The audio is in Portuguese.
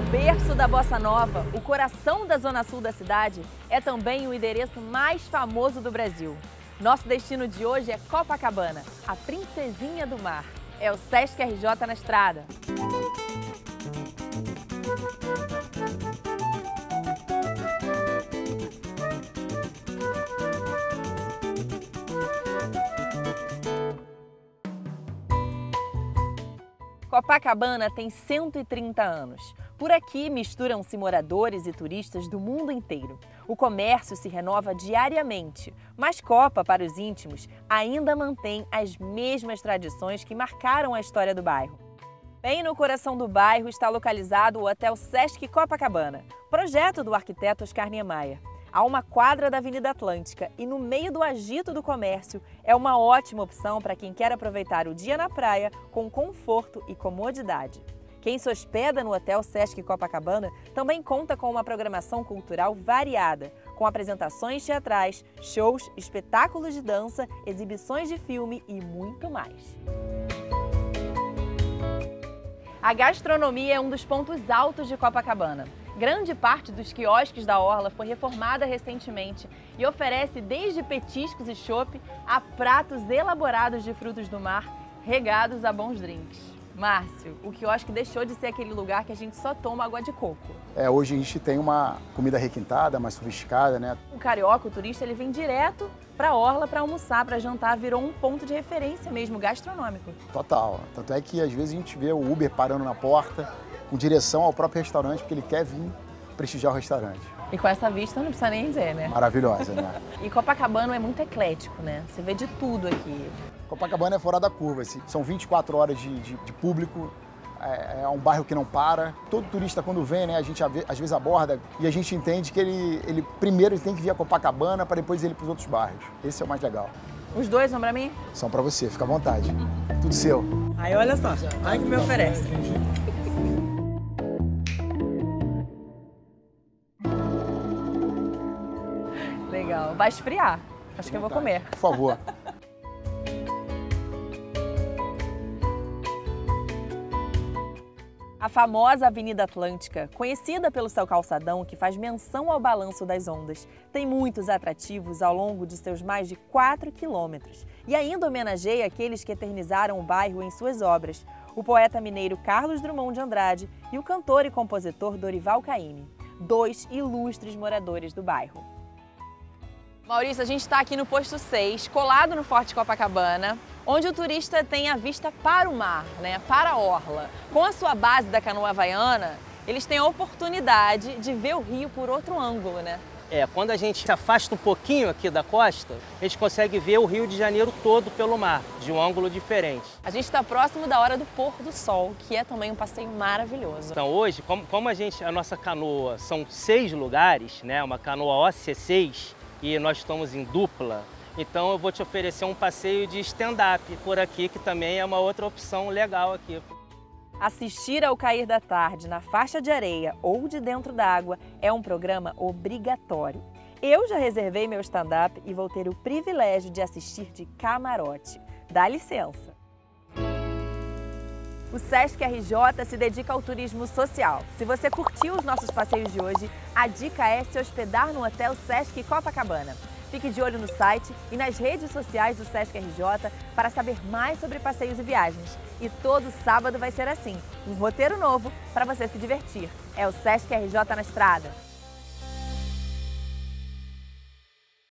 berço da Bossa Nova, o coração da zona sul da cidade, é também o endereço mais famoso do Brasil. Nosso destino de hoje é Copacabana, a princesinha do mar. É o Sesc RJ na estrada. Copacabana tem 130 anos. Por aqui misturam-se moradores e turistas do mundo inteiro. O comércio se renova diariamente, mas Copa, para os íntimos, ainda mantém as mesmas tradições que marcaram a história do bairro. Bem no coração do bairro está localizado o Hotel Sesc Copacabana, projeto do arquiteto Oscar Niemeyer. A uma quadra da Avenida Atlântica e no meio do agito do comércio, é uma ótima opção para quem quer aproveitar o dia na praia com conforto e comodidade. Quem se hospeda no Hotel Sesc Copacabana também conta com uma programação cultural variada, com apresentações teatrais, shows, espetáculos de dança, exibições de filme e muito mais. A gastronomia é um dos pontos altos de Copacabana. Grande parte dos quiosques da orla foi reformada recentemente e oferece desde petiscos e chopp a pratos elaborados de frutos do mar, regados a bons drinks. Márcio, o quiosque deixou de ser aquele lugar que a gente só toma água de coco. Hoje a gente tem uma comida requintada, mais sofisticada, né? O carioca, o turista, ele vem direto para a orla para almoçar, para jantar, virou um ponto de referência mesmo gastronômico. Total. Tanto é que às vezes a gente vê o Uber parando na porta, com direção ao próprio restaurante, porque ele quer vir prestigiar o restaurante. E com essa vista não precisa nem dizer, né? Maravilhosa, né? E Copacabana é muito eclético, né? Você vê de tudo aqui. Copacabana é fora da curva, assim. São 24 horas de público, é um bairro que não para. Todo turista quando vem, né, a gente às vezes aborda e a gente entende que ele primeiro tem que vir a Copacabana para depois ele ir para os outros bairros. Esse é o mais legal. Os dois são para mim? São para você, fica à vontade. Tudo seu. Aí olha só, olha que me oferece. Legal. Vai esfriar. Acho que eu vou comer. Por favor. A famosa Avenida Atlântica, conhecida pelo seu calçadão que faz menção ao balanço das ondas, tem muitos atrativos ao longo de seus mais de 4 quilômetros e ainda homenageia aqueles que eternizaram o bairro em suas obras, o poeta mineiro Carlos Drummond de Andrade e o cantor e compositor Dorival Caymmi, dois ilustres moradores do bairro. Maurício, a gente está aqui no posto 6, colado no Forte Copacabana, onde o turista tem a vista para o mar, né, para a orla. Com a sua base da canoa havaiana, eles têm a oportunidade de ver o rio por outro ângulo, né? Quando a gente se afasta um pouquinho aqui da costa, a gente consegue ver o Rio de Janeiro todo pelo mar, de um ângulo diferente. A gente está próximo da hora do pôr do sol, que é também um passeio maravilhoso. Então hoje, como a nossa canoa são 6 lugares, né, uma canoa OC6, e nós estamos em dupla, então eu vou te oferecer um passeio de stand-up por aqui, que também é uma outra opção legal aqui. Assistir ao cair da tarde na faixa de areia ou de dentro d'água é um programa obrigatório. Eu já reservei meu stand-up e vou ter o privilégio de assistir de camarote. Dá licença! O Sesc RJ se dedica ao turismo social. Se você curtiu os nossos passeios de hoje, a dica é se hospedar no Hotel Sesc Copacabana. Fique de olho no site e nas redes sociais do Sesc RJ para saber mais sobre passeios e viagens. E todo sábado vai ser assim, um roteiro novo para você se divertir. É o Sesc RJ na estrada.